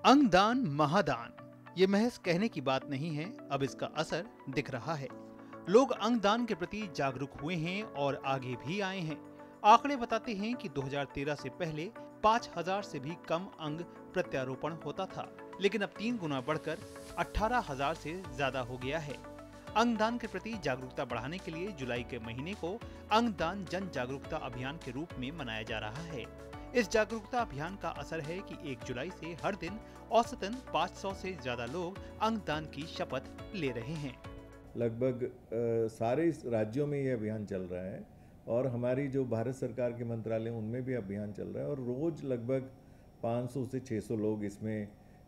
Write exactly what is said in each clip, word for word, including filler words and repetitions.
अंगदान महादान ये महज कहने की बात नहीं है, अब इसका असर दिख रहा है। लोग अंगदान के प्रति जागरूक हुए हैं और आगे भी आए हैं। आंकड़े बताते हैं कि दो हज़ार तेरह से पहले पाँच हज़ार से भी कम अंग प्रत्यारोपण होता था, लेकिन अब तीन गुना बढ़कर अठारह हज़ार से ज्यादा हो गया है। अंगदान के प्रति जागरूकता बढ़ाने के लिए जुलाई के महीने को अंगदान जन जागरूकता अभियान के रूप में मनाया जा रहा है। इस जागरूकता अभियान का असर है कि एक जुलाई से हर दिन औसतन पाँच सौ से ज्यादा लोग अंगदान की शपथ ले रहे हैं। लगभग सारे राज्यों में ये अभियान चल रहा है और हमारी जो भारत सरकार के मंत्रालय उनमें भी अभियान चल रहा है और रोज लगभग पाँच सौ से छह सौ लोग इसमें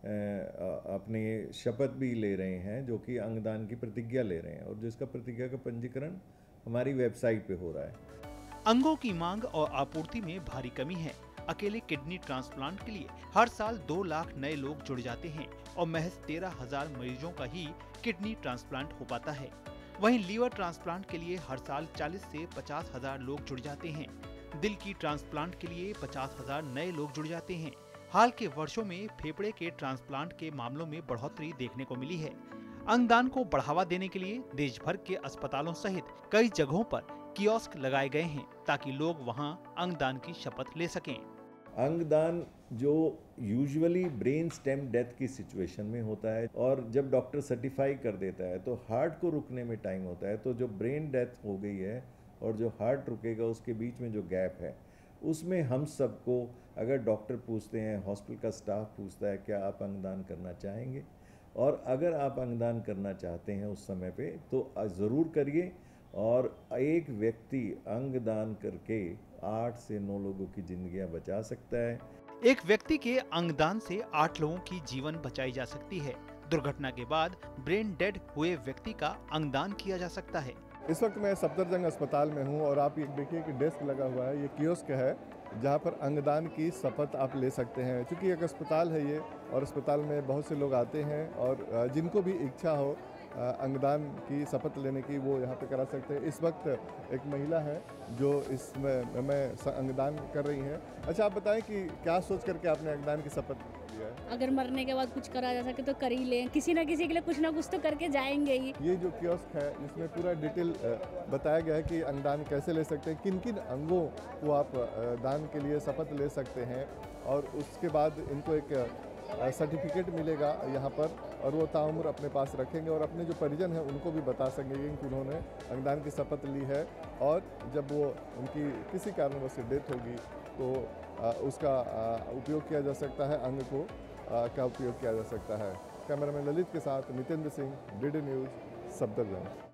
अपने शपथ भी ले रहे हैं, जो कि अंगदान की प्रतिज्ञा ले रहे हैं और जिसका प्रतिज्ञा का पंजीकरण हमारी वेबसाइट पे हो रहा है। अंगों की मांग और आपूर्ति में भारी कमी है। अकेले किडनी ट्रांसप्लांट के लिए हर साल दो लाख नए लोग जुड़ जाते हैं और महज तेरह हजार मरीजों का ही किडनी ट्रांसप्लांट हो पाता है। वहीं लीवर ट्रांसप्लांट के लिए हर साल चालीस से पचास हजार लोग जुड़ जाते हैं। दिल की ट्रांसप्लांट के लिए पचास हजार नए लोग जुड़ जाते हैं। हाल के वर्षों में फेफड़े के ट्रांसप्लांट के मामलों में बढ़ोतरी देखने को मिली है। अंगदान को बढ़ावा देने के लिए देश भर के अस्पतालों सहित कई जगहों पर कियोस्क लगाए गए हैं ताकि लोग वहां अंगदान की शपथ ले सकें। अंगदान जो यूजुअली ब्रेन स्टेम डेथ की सिचुएशन में होता है और जब डॉक्टर सर्टिफाई कर देता है तो हार्ट को रुकने में टाइम होता है, तो जो ब्रेन डेथ हो गई है और जो हार्ट रुकेगा उसके बीच में जो गैप है, उसमें हम सबको अगर डॉक्टर पूछते हैं, हॉस्पिटल का स्टाफ पूछता है क्या आप अंगदान करना चाहेंगे, और अगर आप अंगदान करना चाहते हैं उस समय पे तो ज़रूर करिए। और एक व्यक्ति अंगदान करके आठ से नौ लोगों की जिंदगियां बचा सकता है। एक व्यक्ति के अंगदान से आठ लोगों की जीवन बचाई जा सकती है। दुर्घटना के बाद ब्रेन डेड हुए व्यक्ति का अंगदान किया जा सकता है। इस वक्त मैं सफदरजंग अस्पताल में हूं और आप ये देखिए कि डेस्क लगा हुआ है, ये कियोस्क है जहां पर अंगदान की शपथ आप ले सकते हैं। क्योंकि एक अस्पताल है ये और अस्पताल में बहुत से लोग आते हैं और जिनको भी इच्छा हो अंगदान की शपथ लेने की वो यहाँ पे करा सकते हैं। इस वक्त एक महिला है जो इसमें में अंगदान कर रही हैं। अच्छा, आप बताएं कि क्या सोच करके आपने अंगदान की शपथ लिया है? अगर मरने के बाद कुछ करा जा सके तो कर ही लें, किसी ना किसी के लिए कुछ ना कुछ तो करके जाएंगे ही। ये जो कियोस्क है इसमें पूरा डिटेल बताया गया है कि अंगदान कैसे ले सकते हैं, किन किन अंगों को आप दान के लिए शपथ ले सकते हैं और उसके बाद इनको एक सर्टिफिकेट मिलेगा यहाँ पर और वो ताउम्र अपने पास रखेंगे और अपने जो परिजन हैं उनको भी बता सकेंगे कि उन्होंने अंगदान की शपथ ली है। और जब वो उनकी किसी कारणवश से डेथ होगी तो उसका उपयोग किया जा सकता है, अंग को का उपयोग किया जा सकता है। कैमरामैन ललित के साथ नितेंद्र सिंह, डीडी न्यूज़, सफदरजंग।